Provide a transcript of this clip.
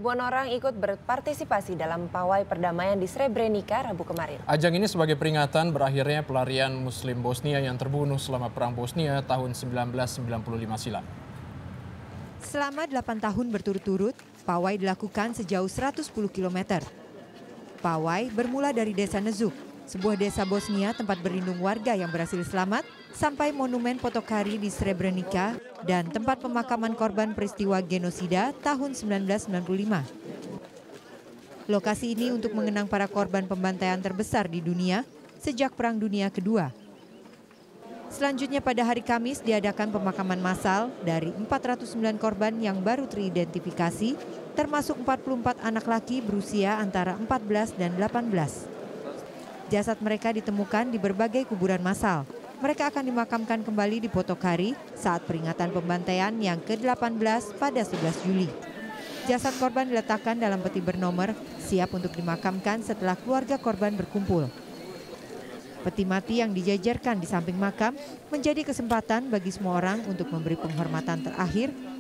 Ribuan orang ikut berpartisipasi dalam pawai perdamaian di Srebrenica Rabu kemarin. Ajang ini sebagai peringatan berakhirnya pelarian Muslim Bosnia yang terbunuh selama Perang Bosnia tahun 1995 silam. Selama 8 tahun berturut-turut, pawai dilakukan sejauh 110 km. Pawai bermula dari desa Nezuk, sebuah desa Bosnia tempat berlindung warga yang berhasil selamat, sampai monumen Potokari di Srebrenica dan tempat pemakaman korban peristiwa genosida tahun 1995. Lokasi ini untuk mengenang para korban pembantaian terbesar di dunia sejak Perang Dunia Kedua. Selanjutnya pada hari Kamis diadakan pemakaman massal dari 409 korban yang baru teridentifikasi, termasuk 44 anak laki berusia antara 14 dan 18. Jasad mereka ditemukan di berbagai kuburan massal. Mereka akan dimakamkan kembali di Potokari saat peringatan pembantaian yang ke-18 pada 11 Juli. Jasad korban diletakkan dalam peti bernomor, siap untuk dimakamkan setelah keluarga korban berkumpul. Peti mati yang dijajarkan di samping makam menjadi kesempatan bagi semua orang untuk memberi penghormatan terakhir